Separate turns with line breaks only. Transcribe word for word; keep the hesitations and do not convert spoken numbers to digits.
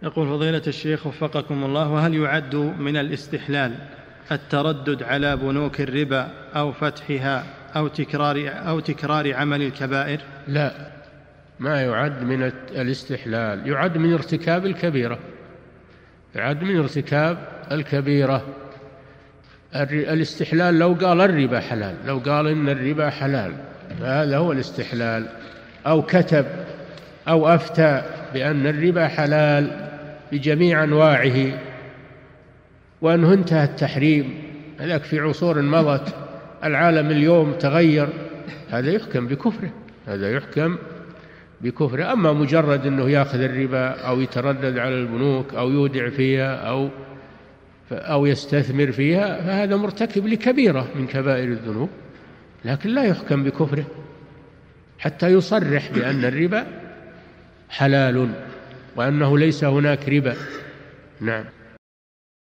يقول فضيلة الشيخ وفقكم الله، وهل يعد من الاستحلال التردد على بنوك الربا أو فتحها أو تكرار, أو تكرار عمل الكبائر؟
لا، ما يعد من الاستحلال، يعد من ارتكاب الكبيرة، يعد من ارتكاب الكبيرة. الاستحلال لو قال الربا حلال، لو قال إن الربا حلال هذا هو الاستحلال، أو كتب أو أفتى بأن الربا حلال بجميع أنواعه وأنه انتهى التحريم، هذاك في عصور مضت، العالم اليوم تغير، هذا يحكم بكفره، هذا يحكم بكفره. أما مجرد أنه يأخذ الربا أو يتردد على البنوك أو يودع فيها أو أو يستثمر فيها فهذا مرتكب لكبيرة من كبائر الذنوب، لكن لا يحكم بكفره حتى يصرح بأن الربا حلال وأنه ليس هناك ربا. نعم.